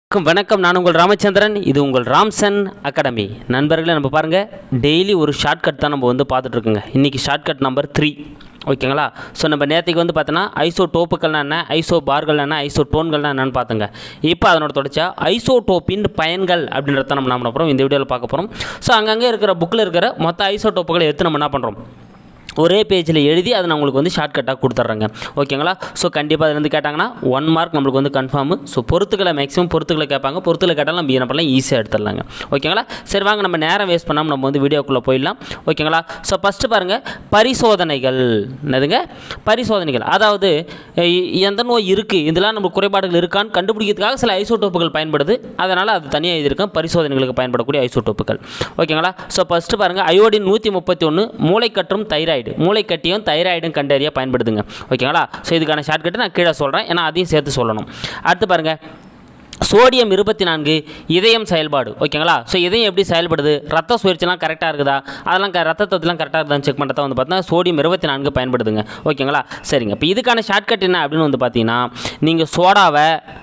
வணக்கம், நான் உங்கள் ராமச்சந்திரன். இது உங்கள் ராம்சன் அகாடமி. நண்பர்களே, நம்ம பாருங்கள், டெய்லி ஒரு ஷார்ட்கட் தான் நம்ம பார்த்துட்ருக்குங்க. இன்றைக்கி ஷார்ட்கட் நம்பர் 3. ஓகேங்களா? ஸோ நம்ம நேற்றுக்கு பார்த்தோன்னா ஐசோடோப்புகள்னா என்ன, ஐசோ பார்கள் என்ன, ஐசோடோன்கள்னா என்னன்னு பார்த்துங்க. இப்போ அதனோட தொடர்ச்சியா ஐசோடோப்பின் பயன்கள் அப்படின்றத நம்ம அப்புறம் இந்த வீடியோவில் பார்க்க போகிறோம். ஸோ அங்கங்கே இருக்கிற புக்கில் இருக்கிற மொத்த ஐசோடோப்புகளை எடுத்து நம்ம என்ன பண்ணுறோம், ஒரே பேஜில் எழுதி அதை நான் உங்களுக்கு ஷார்ட்கட்டாக கொடுத்துட்றேங்க. ஓகேங்களா? ஸோ கண்டிப்பாக அதுலேருந்து கேட்டாங்கன்னா 1 மார்க் நம்மளுக்கு கன்ஃபார்மு. ஸோ பொறுத்துக்களை மேக்ஸிமம் பொறுத்துக்களை கேட்பாங்க. பொறுத்துக்களை கேட்டாலும் நம்ம என்ன பண்ணலாம், ஈஸியாக எடுத்துடலாங்க. ஓகேங்களா? சரி, வாங்க நம்ம நேரம் வேஸ்ட் பண்ணாமல் நம்ம வீடியோக்குள்ளே போயிடலாம். ஓகேங்களா? ஸோ ஃபஸ்ட்டு பாருங்கள், பரிசோதனைகள். என்னதுங்க? பரிசோதனைகள். அதாவது எந்த நோய் இருக்குது, இதெல்லாம் நம்ம குறைபாடுகள் இருக்கான்னு கண்டுபிடிக்கிறதுக்காக சில ஐசோடோப்புகள் பயன்படுது. அதனால் அது தனியாக எழுதியிருக்கேன், பரிசோதனைகளுக்கு பயன்படக்கூடிய ஐசோடோப்புகள். ஓகேங்களா? ஸோ ஃபஸ்ட்டு பாருங்கள், அயோடின் 131 மூளைக்கற்றும் தைராய்டு, மூளைக்கட்டியும் தைராய்டும் கண்டறிய பயன்படுதுங்க. ஓகேங்களா? ஸோ இதுக்கான ஷார்ட்கட்டை நான் கீழே சொல்கிறேன், ஏன்னா அதையும் சேர்த்து சொல்லணும். அடுத்து பாருங்கள், சோடியம் 24 இதயம் செயல்பாடு. ஓகேங்களா? ஸோ இதயம் எப்படி செயல்படுது, ரத்த சுழற்சிலாம் கரெக்டாக இருக்குதா, அதெல்லாம் ரத்தத்தெல்லாம் கரெக்டாக இருக்குதான்னு செக் பண்ணுறதா பார்த்தீங்கன்னா சோடியம் 24 பயன்படுதுங்க. ஓகேங்களா? சரிங்க. இப்போ இதுக்கான ஷார்ட்கட் என்ன அப்படின்னு பார்த்தீங்கன்னா, நீங்கள் சோடாவை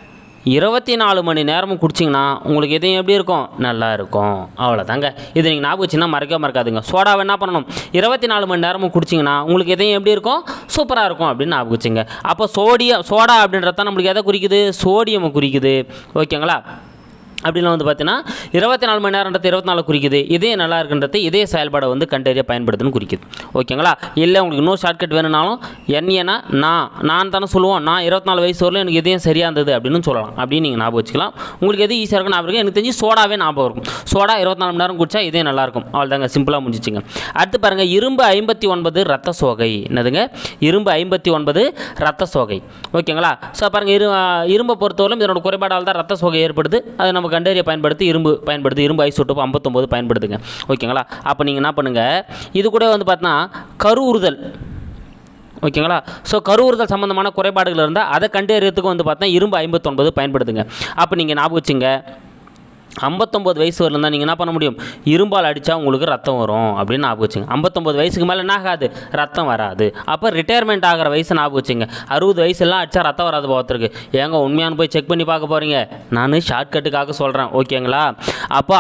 24 மணி நேரமும் குடிச்சிங்கன்னா உங்களுக்கு எதையும் எப்படி இருக்கும், நல்லா இருக்கும். அவ்வளோதாங்க. இது நீங்கள் ஞாபகம் வச்சுன்னா மறக்காதுங்க. சோடாவை என்ன பண்ணணும், 24 மணி நேரமும் குடிச்சிங்கன்னா உங்களுக்கு எதையும் எப்படி இருக்கும், சூப்பராக இருக்கும் அப்படின்னு ஞாபகம் வச்சுங்க. அப்போ சோடா அப்படின்றத நம்மளுக்கு எதை குறிக்குது, சோடியம் குறிக்குது. ஓகேங்களா? அப்படின்னா பார்த்தீங்கன்னா 24 மணி நேரன்றது 24 குறிக்குது. இதே நல்லா இருக்குன்றது இதே செயல்பாடை கண்டறிய பயன்படுதுன்னு குறிக்குது. ஓகேங்களா? இல்லை உங்களுக்கு இன்னும் ஷார்ட்கட் வேணும்னாலும் என்னன்னா நான் தானே சொல்லுவோம், நான் 24 வயசு வரலும் எனக்கு இதயம் சரியாக இருந்தது அப்படின்னு சொல்லலாம். அப்படின்னு நீங்கள் ஞாபகம் வச்சுக்கலாம். உங்களுக்கு எது ஈஸியாக இருக்கும் ஞாபகம் இருக்கும். எனக்கு தெரிஞ்சு சோடாவே ஞாபகம் இருக்கும். சோடா 24 மணி நேரம் குடிச்சா இதே நல்லாயிருக்கும். அவ்வளோதாங்க, சிம்பிளாக முடிஞ்சிச்சுங்க. அடுத்து பாருங்கள், இரும்பு 59 ரத்த சோகை. என்னதுங்க? இரும்பு 59 ரத்த சோகை. ஓகேங்களா? ஸோ பாருங்கள், இரும்பை பொறுத்தவரைக்கும் இதனோட குறைபாடால் தான் ரத்த சோகை ஏற்படுது. அது நமக்கு கண்டறிய பயன்படுத்தி இரும்பு ஐசோடோப் 59 பயன்படுதுங்க. ஓகேங்களா? அப்போ நீங்கள் என்ன பண்ணுங்கள், இது கூட பார்த்தீங்கன்னா கருவுறுதல். ஓகேங்களா? ஸோ கருவுறுதல் சம்மந்தமான குறைபாடுகள் இருந்தால் அதை கண்டறியறதுக்கு பார்த்தீங்கன்னா இரும்பு 59 பயன்படுதுங்க. அப்போ நீங்கள் ஞாபகம் வச்சுங்க, 59 வயசு வரலாம் தான் நீங்கள் என்ன பண்ண முடியும், இரும்பால் அடித்தா உங்களுக்கு ரத்தம் வரும் அப்படின்னு ஞாபகம் வச்சுங்க. 59 வயசுக்கு மேலே என்ன ஆகாது, ரத்தம் வராது. அப்போ ரிட்டையர்மெண்ட் ஆகிற வயசு ஞாபகம் வச்சுங்க. 60 வயசுலாம் அடித்தா ரத்தம் வராது போகிறதுக்கு. ஏங்க உண்மையான போய் செக் பண்ணி பார்க்க போகிறீங்க, நான் ஷார்ட்கட்டுக்காக சொல்கிறேன். ஓகேங்களா? அப்போ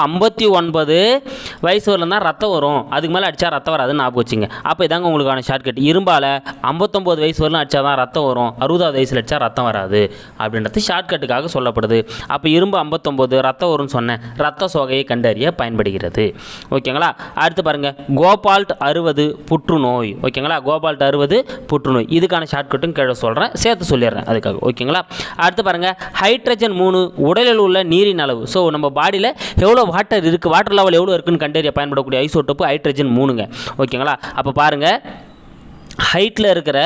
59 வயசு வரலாம் தான் ரத்தம் வரும், அதுக்கு மேலே அடித்தா ரத்தம் வராதுன்னு ஞாபகம் வச்சுங்க. அப்போ இதாங்க உங்களுக்கான ஷார்ட்கட். இரும்பால் 59 வயசு வரலாம் அடித்தா தான் ரத்தம் வரும், 60வது வயசில் அடித்தா ரத்தம் வராது அப்படின்றது ஷார்ட்கட்டுக்காக சொல்லப்படுது. அப்போ இரும்பு 59 ரத்தம் வரும்னு சொன்ன ரத்த சோகையை கண்டறிய பயன்படுகிறது. ஓகேங்களா? அடுத்து பாருங்க, கோபால்ட் 60 புற்றுநோய். ஓகேங்களா? கோபால்ட் 60 புற்றுநோய். இதுக்கான ஷார்ட்கட்டும் கீழே சொல்கிறேன், சேர்த்து சொல்லிடுறேன் அதுக்காக. ஓகேங்களா? அடுத்து பாருங்க, ஹைட்ரஜன் 3 உடலில் உள்ள நீரின் அளவு. ஸோ நம்ம பாடியில் எவ்வளோ வாட்டர் இருக்குது, வாட்டர் லெவல் எவ்வளோ இருக்குன்னு கண்டறிய பயன்படக்கூடிய ஐசோடோப்பு ஹைட்ரஜன் 3ங்க. ஓகேங்களா? அப்போ பாருங்கள், ஹைட்டில் இருக்கிற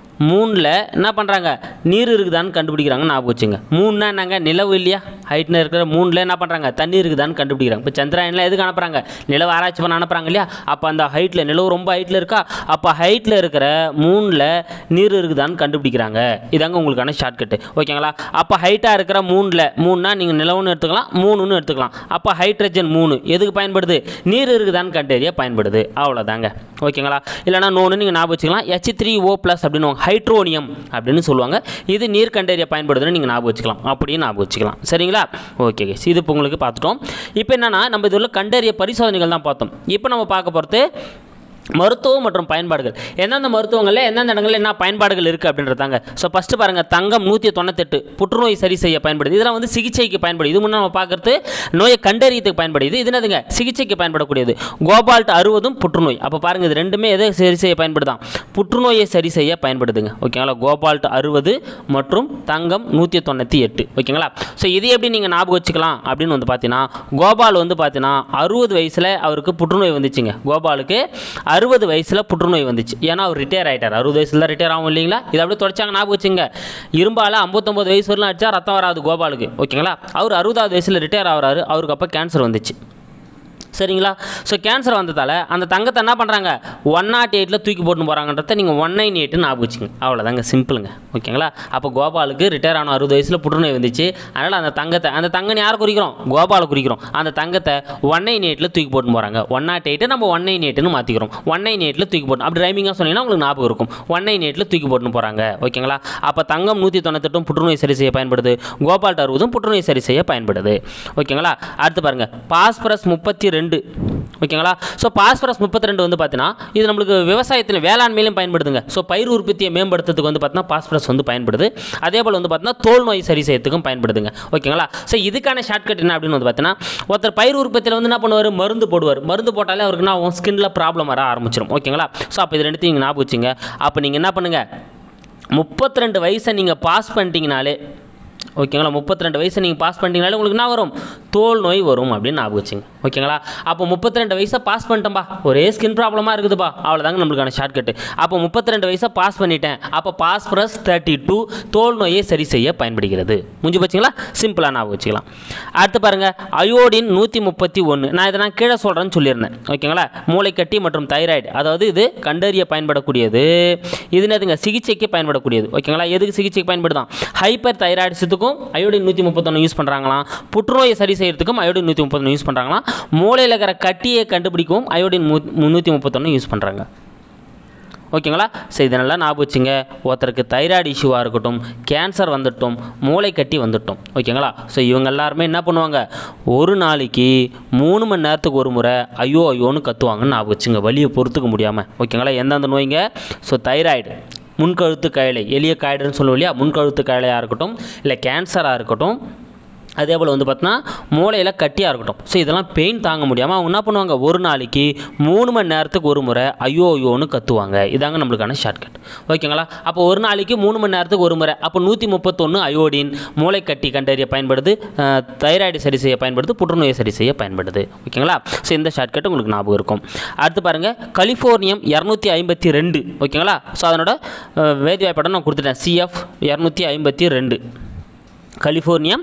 3ல் என்ன பண்ணுறாங்க, நீர் இருக்குதான்னு கண்டுபிடிக்கிறாங்க. ஞாபகம் வச்சுங்க. 3னா என்னங்க, நிலவு இல்லையா? ஹைட்டில் இருக்கிற 3ல் என்ன பண்ணுறாங்க, தண்ணி இருக்குதான்னு கண்டுபிடிக்கிறாங்க. இப்போ சந்திராயனில் எதுக்கு அனுப்புகிறாங்க, நிலவு ஆராய்ச்சி பண்ண அனுப்புகிறாங்க இல்லையா? அப்போ அந்த ஹைட்டில், நிலவு ரொம்ப ஹைட்டில் இருக்கா, அப்போ ஹைட்டில் இருக்கிற 3ல் நீர் இருக்குதான்னு கண்டுபிடிக்கிறாங்க. இதாங்க உங்களுக்கான ஷார்ட்கட்டு. ஓகேங்களா? அப்போ ஹைட்டாக இருக்கிற 3னா நீங்கள் நிலவுன்னு எடுத்துக்கலாம், 3ன்னு எடுத்துக்கலாம். அப்போ ஹைட்ரஜன் 3 எதுக்கு பயன்படுது, நீர் இருக்குதான்னு கண்டறிய பயன்படுது. அவ்வளோதாங்க. ஓகேங்களா? இல்லைனா நோன்னு நீங்கள் ஞாபகம் வச்சுக்கலாம். H3O+ அப்படின்னு ஹைட்ரோனியம் அப்படின்னு சொல்லுவாங்க. இது நீர் கண்டறிய பயன்படுதுன்னு நீங்கள் ஞாபகம் வச்சுக்கலாம், அப்படியே ஞாபகம் வச்சுக்கலாம். சரிங்களா? ஓகே, இது இப்போ உங்களுக்கு பார்த்துட்டோம். இப்போ என்னென்னா, நம்ம இதில் கண்டறிய பரிசோதனைகள் தான் பார்த்தோம். இப்போ நம்ம பார்க்க போகிறது மருத்துவம் மற்றும் பயன்பாடுகள். எந்தெந்த மருத்துவங்களில் எந்தெந்த இடங்களில் என்ன பயன்பாடுகள் இருக்குது அப்படின்றதாங்க. ஸோ ஃபஸ்ட்டு பாருங்கள், தங்கம் 198 புற்றுநோய் சரி செய்ய பயன்படுது. இதெல்லாம் சிகிச்சைக்கு பயன்படுது. இது முன்னே நம்ம பார்க்குறது நோயை கண்டறியத்துக்கு பயன்படுது. இது என்னதுங்க, சிகிச்சைக்கு பயன்படக்கூடியது. கோபால்ட் 60 புற்றுநோய். அப்போ பாருங்கள், இது ரெண்டுமே எதை சரி செய்ய பயன்படுதான், புற்றுநோயை சரி செய்ய பயன்படுதுங்க. ஓகேங்களா? கோபால்ட் 60 மற்றும் தங்கம் 198. ஓகேங்களா? ஸோ இது எப்படி நீங்கள் ஞாபகம் வச்சுக்கலாம் அப்படின்னு பார்த்தீங்கன்னா, கோபால் பார்த்தீங்கன்னா 60 வயசில் அவருக்கு புற்றுநோய் வந்துச்சுங்க. கோபாலுக்கு 60 வயசில் புற்றுநோய் வந்துச்சு. ஏன்னா அவர் ரிட்டையர் ஆகிட்டார். 60 வயசில் தான் ரிட்டையர் ஆகும் இல்லைங்களா? இதை அப்படியே தொடச்சாங்க, ஞாபகம் வச்சுங்க. இரும்பால் 59 வயசு வரலாம் அடித்தா ரத்தம் வராது கோபாலுக்கு. ஓகேங்களா? அவர் 60வது வயசில் ரிட்டையர் ஆகிறாரு. அவருக்கு அப்போ கேன்சர் வந்துச்சு. சரிங்களா? ஸோ கேன்சர் வந்ததால் அந்த தங்கத்தை என்ன பண்ணுறாங்க 108 தூக்கி போட்டு போகிறாங்கன்றத நீங்கள் 198 ஞாபகம் வச்சுங்க. அவ்வளோதாங்க, சிம்பிளுங்க. ஓகேங்களா? அப்போ கோபாலுக்கு ரிட்டையர் ஆன 60 வயசில் புற்றுநோய் வந்துச்சு. அதனால் அந்த தங்கத்தை யாரை குறிக்கிறோம்? கோபாலை குறிக்கிறோம். அந்த தங்கத்தை 198 தூக்கி போட்டு போகிறாங்க. 108 நம்ம 198ன்னு மாற்றிக்கிறோம். 198 தூக்கி போட்டு அப்படி ரைமிங்காக சொன்னீங்கன்னா உங்களுக்கு ஞாபகம் இருக்கும். 198 தூக்கி போட்டு போகிறாங்க. ஓகேங்களா? அப்போ தங்கம் 198 புற்றுநோய் சரி செய்ய பயன்படுது. கோபால்ட் 60 புற்றுநோய் சரி செய்ய பயன்படுது. ஓகேங்களா? அடுத்து பாருங்கள், பாஸ்பரஸ் 32. ஓகேங்களா? ஸோ பாஸ்பரஸ் 32 வந்து பார்த்தீங்கன்னா இது நம்மளுக்கு விவசாயத்தில் வேளாண்மையிலும் பயன்படுதுங்க. ஸோ பயிர் உற்பத்தியை மேம்படுத்துறதுக்கு வந்து பார்த்தீங்கன்னா பாஸ்பரஸ் வந்து பயன்படுது. அதே போல் வந்து பார்த்தீங்கன்னா தோல் நோய் சரி செய்யறதுக்கும் பயன்படுதுங்க. ஓகேங்களா? ஸோ இதுக்கான ஷார்ட்கட் என்ன அப்படின்னு வந்து பார்த்தீங்கன்னா ஒருத்தர் பயிர் உற்பத்தியில் வந்து என்ன பண்ணுவார்? மருந்து போடுவார். மருந்து போட்டாலே அவருக்கு என்ன ஸ்கின்ல ப்ராப்ளம் வர ஆரம்பிச்சிடும். ஓகேங்களா? ஸோ அப்போ இது ரெண்டுத்தையும் நீங்கள் ஞாபகம் வச்சுங்க. அப்போ நீங்கள் என்ன பண்ணுங்கள், 32 வயசை நீங்கள் பாஸ் பண்ணிட்டீங்கனாலே, ஓகேங்களா, 32 வயசை நீங்கள் பாஸ் பண்ணிட்டீங்கனாலே உங்களுக்கு என்ன வரும்? தோல் நோய் வரும் அப்படின்னு ஞாபகம் வச்சுங்க. ஓகேங்களா? அப்போ 32 வயசை பாஸ் பண்ணிட்டேன்பா, ஒரே ஸ்கின் ப்ராப்ளமாக இருக்குதுப்பா, அவ்வளோதாங்க நம்மளுக்கான ஷார்ட்கட்டு. அப்போ 32 வயசை பாஸ் பண்ணிட்டேன், அப்போ பாஸ்பரஸ் 32 தோல் நோயை சரி செய்ய பயன்படுகிறது. முடிஞ்சு போச்சுங்களா? சிம்பிளாக ஞாபகம் வச்சுக்கலாம். அடுத்து பாருங்கள், அயோடின் 131. நான் இதை கீழே சொல்கிறேன்னு சொல்லியிருந்தேன். ஓகேங்களா? மூளைக்கட்டி மற்றும் தைராய்டு, அதாவது இது கண்டறிய பயன்படக்கூடியது. இது என்னதுங்க? சிகிச்சைக்கு பயன்படக்கூடியது. ஓகேங்களா? எதுக்கு சிகிச்சைக்கு பயன்படுதான்? ஹைப்பர் தைராய்டிசத்துக்கும் அயோடின் 131 யூஸ் பண்ணுறாங்களாம். புற்றுநோயை சரி செய்யறதுக்கும் அயோடின் 131 யூஸ் பண்ணுறாங்களாம். மூளையில் இருக்கிற கட்டியை கண்டுபிடிக்கவும் அயோடின் 131 யூஸ் பண்ணுறாங்க. ஓகேங்களா? ஸோ இதெல்லாம் ஞாபகம் வச்சுங்க. ஒருத்தருக்கு தைராய்டு இஷ்யூவாக இருக்கட்டும், கேன்சர் வந்துட்டோம், மூளை கட்டி வந்துட்டோம். ஓகேங்களா? ஸோ இவங்க எல்லாருமே என்ன பண்ணுவாங்க? ஒரு நாளைக்கு 3 மணி நேரத்துக்கு ஒரு முறை ஐயோ ஐயோன்னு கத்துவாங்கன்னு ஞாபகம் வச்சுங்க, வலியை பொறுத்துக்க முடியாமல். ஓகேங்களா? எந்தெந்த நோய்ங்க? ஸோ தைராய்டு, முன்கழுத்து காயலை, எளிய காய்டுன்னு சொல்லுவோம் இல்லையா, முன்கழுத்து காயலையாக இருக்கட்டும், இல்லை கேன்சராக இருக்கட்டும், அதே போல் வந்து பார்த்தீங்கன்னா மூளையில் கட்டியாக இருக்கட்டும். ஸோ இதெல்லாம் பெயின் தாங்க முடியாமல் அவங்க என்ன பண்ணுவாங்க? ஒரு நாளைக்கு 3 மணி நேரத்துக்கு ஒரு முறை ஐயோ ஐயோன்னு கத்துவாங்க. இதாங்க நம்மளுக்கான ஷார்ட்கட். ஓகேங்களா? அப்போ ஒரு நாளைக்கு 3 மணி நேரத்துக்கு ஒரு முறை, அப்போ 131 அயோடின் மூளை கட்டி கண்டறிய பயன்படுது, தைராய்டு சரி செய்ய பயன்படுது, புற்றுநோயை சரி செய்ய பயன்படுது. ஓகேங்களா? ஸோ இந்த ஷார்ட்கட் உங்களுக்கு ஞாபகம் இருக்கும். அடுத்து பாருங்கள், கலிஃபோர்னியம் 252. ஓகேங்களா? ஸோ அதனோட வேதிவாய்ப்படம் நான் கொடுத்துட்டேன், CF 252. கலிஃபோர்னியம்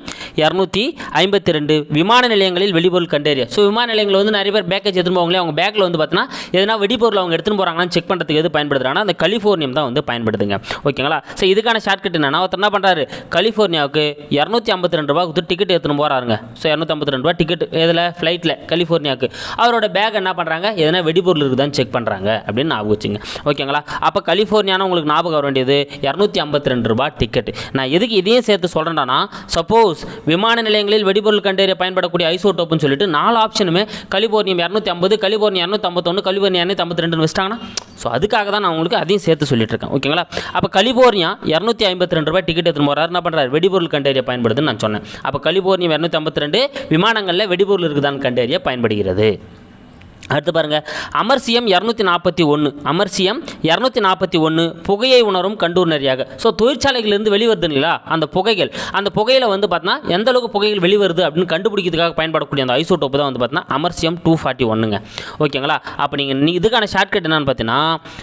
252 விமான நிலையங்களில் வெடிபொருள் கண்டறிய. ஸோ விமான நிலையங்களில் வந்து நிறைய பேர் பேக்கேஜ் எடுத்துன்னு போவாங்களே, அவங்க பேக்கில் வந்து பார்த்தீங்கன்னா எதனா வெடிபொருள் அவங்க எடுத்துன்னு போகிறாங்கன்னு செக் பண்ணுறதுக்கு எது பயன்படுத்துறாங்கன்னா அந்த கலிஃபோர்னியம் தான் வந்து பயன்படுதுங்க. ஓகேங்களா? ஸோ இதுக்கான ஷார்ட்கட் என்னன்னா, ஒருத்தர் என்ன பண்ணுறாரு? கலிஃபோர்னியாவுக்கு 252 ரூபா கொடுத்து டிக்கெட் எடுத்துன்னு போகிறாருங்க. ஸோ 252 ரூபா டிக்கெட் இதில் ஃப்ளைட்டில் கலிஃபோர்னியாவுக்கு. அவரோட பேக் என்ன பண்ணுறாங்க? எதனா வெடிபொருள் இருக்குதான்னு செக் பண்ணுறாங்க அப்படின்னு ஞாபகம் வச்சுங்க. ஓகேங்களா? அப்போ கலிஃபோர்னியானா உங்களுக்கு ஞாபகம் வர வேண்டியது 252 ரூபா டிக்கெட். நான் எதுக்கு இதையும் சேர்த்து சொல்கிறேன்னா, சப்போஸ் விமான நிலையங்களில் வெடிபொருள் கண்டறிய பயன்படக்கூடிய ஐசோடோப்னு சொல்லிட்டு 4 ஆப்ஷனுமே கலிஃபோர்னியம் 250, கலிஃபோர்னியா 251, கலிஃபோர்னியா 252 வச்சிட்டாங்கன்னா, ஸோ அதுக்காக தான் நான் உங்களுக்கு அதையும் சேர்த்து சொல்லிட்டு இருக்கேன். ஓகேங்களா? அப்போ கலிஃபோர்னியா 252 ரூபாய் டிக்கெட் எடுத்துன்னு போகிறாரு, என்ன பண்ணுறாரு? வெடிபொருள் கண்டறிய பயன்படுதுன்னு நான் சொன்னேன். அப்போ கலிஃபோர்னியா 252 விமானங்களில் வெடிபொருள் இருக்குதான்னு கண்டறிய பயன்படுகிறது. அடுத்து பாருங்கள், அமர்சியம் 241. அமர்சியம் 241 புகையை உணரும் கண்டுணரியாக. ஸோ தொழிற்சாலைகளிலிருந்து வெளிவருது இல்லைங்களா அந்த புகைகள், அந்த புகையில் வந்து பார்த்தீங்கன்னா எந்த அளவுக்கு புகைகள் வெளிவருது அப்படின்னு கண்டுபிடிக்கிறதுக்காக பயன்படக்கூடிய அந்த ஐசோடோப்பு தான் வந்து பார்த்தீங்கன்னா அமர்சியம் 241ங்க. ஓகேங்களா? அப்போ நீங்கள் இதுக்கான ஷார்ட்கட் என்னன்னு பார்த்தீங்கன்னா,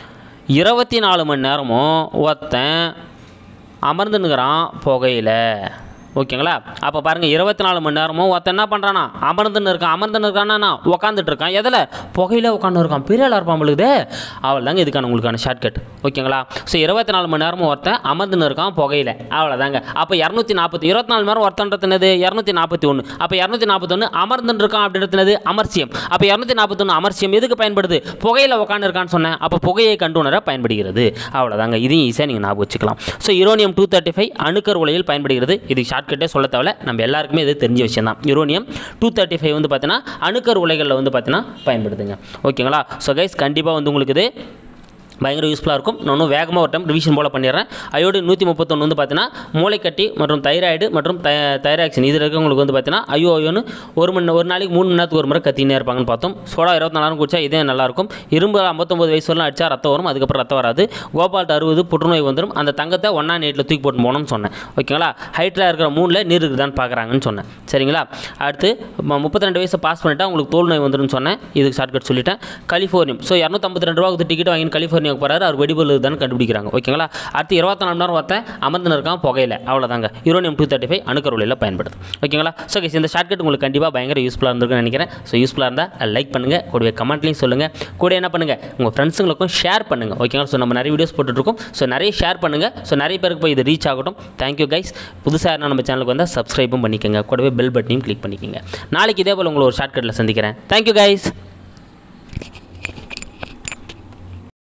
24 மணி நேரமும் ஒருத்தன் அமர்ந்துன்னுக்கிறான் புகையில். ஓகேங்களா? அப்போ பாருங்கள், 24 மணி நேரமும் ஒருத்தன் என்ன பண்ணுறானா? அமர்ந்துன்னு இருக்கான்னா உட்காந்துட்டு இருக்கான். எதில்? புகையில் உட்காந்து இருக்கான். பெரிய ஆளாக இருப்பான் பொழுது. அவள் தாங்க இதுக்கான உங்களுக்கான ஷார்ட்கட். ஓகேங்களா? ஸோ 24 மணி நேரமும் ஒருத்தன் அமர்ந்துன்னு இருக்கான் புகையில். அவ்வளோதாங்க. அப்போ 240, 24 மணி நேரம் ஒருத்தன்றதுனது 241. அப்போ 241 அமர்ந்துன்னு இருக்கான் அப்படின்றது அமர்சியம். அப்போ 241 அமர்சியம் எதுக்கு பயன்படுது? புகையில் உட்காந்து இருக்கான்னு சொன்னேன். அப்போ புகையை கண்டுணர பயன்படுகிறது. அவ்வளோதாங்க. இதையும் ஈஸியாக நீங்கள் ஞாபகம் வச்சுக்கலாம். ஸோ யுரேனியம் 235 அணுக்கரு உலையில் பயன்படுகிறது. இது ஷார்ட்கட்டே சொல்ல தேவை, நம்ம எல்லாருக்குமே இது தெரிஞ்ச விஷயம் தான். யுரேனியம் 235 வந்து பார்த்தீங்கன்னா அணுக்கரு உலைகளில் வந்து பார்த்தீங்கன்னா பயன்படுதுங்க. ஓகேங்களா? ஸோ கைஸ், கண்டிப்பாக வந்து உங்களுக்கு இது பயங்கர யூஸ்ஃபுல்லாக இருக்கும். நான் வேகமாக ஒரு டைம் ரிவிஷன் போல பண்ணிடுறேன். அயோடின் 131 வந்து பார்த்தீங்கன்னா மூளைக்கட்டி மற்றும் தைராய்டு மற்றும் தைராக்சின் இதில் இருக்கவங்களுக்கு வந்து பார்த்தீங்கன்னா ஐயோன்னு ஒரு நாளைக்கு 3 மணி நேரத்துக்கு ஒரு முறை கத்தினே இருப்பாங்கன்னு பார்த்தோம். சோடா 24 நேரம் குடிச்சா இதே நல்லாயிருக்கும். இரும்பு 59 வயசு வரலாம் அடிச்சா ரத்தம் வரும், அதுக்கப்புறம் ரத்தம் வராது. கோபால்ட் 60 புற்றுநோய் வந்துடும். அந்த தங்கத்தை 108 தூக்கி போட்டு போகணும்னு சொன்னேன். ஓகேங்களா? ஹைட்டில் இருக்கிற 3ல் நீர் இருக்குதான்னு பார்க்குறாங்கன்னு சொன்னேன். சரிங்களா? அடுத்து 32 வயசை பாஸ் பண்ணிட்டா உங்களுக்கு தோல் நோய் வந்துடும் சொன்னேன். இதுக்கு ஷார்ட்கட் சொல்லிட்டேன். கலிஃபோர்னியம், ஸோ 252 ரூபா கொடுத்து டிக்கெட் வாங்கி கலிஃபோர்னியா வைக்க போகிறாரு, அவர் வெடிபொருள் தான் கண்டுபிடிக்கிறாங்க. ஓகேங்களா. அடுத்து 24 மணி நேரம் ஒருத்தன் அமர்ந்து இருக்கான் புகையில, அவ்வளோதாங்க. யுரேனியம்-235 அணுக்கருவிலையில் பயன்படுது. ஓகேங்களா. ஸோ கைஸ் இந்த ஷார்ட்கட் உங்களுக்கு கண்டிப்பாக பயங்கர யூஸ்ஃபுல்லாக இருந்திருக்குன்னு நினைக்கிறேன். ஸோ யூஸ்ஃபுல்லாக இருந்தால் லைக் பண்ணுங்கள், கூடவே கமெண்ட்லையும் சொல்லுங்கள், கூட என்ன பண்ணுங்கள் உங்கள் ஃப்ரெண்ட்ஸுங்களுக்கும் ஷேர் பண்ணுங்கள். ஓகேங்களா. ஸோ நம்ம நிறைய வீடியோஸ் போட்டுட்ருக்கோம். ஸோ நிறைய ஷேர் பண்ணுங்கள். ஸோ நிறைய பேருக்கு போய் இது ரீச் ஆகட்டும். Thank you guys. புதுசாக நம்ம சேனலுக்கு வந்தால் சப்ஸ்கிரைபும் பண்ணிக்கோங்க, கூடவே பெல் பட்டனையும் கிளிக் பண்ணிக்கோங்க. நாளைக்கு இதே போல் உங்களை ஒரு ஷார்ட்கட்டில் சந்திக்கிறேன். Thank you guys.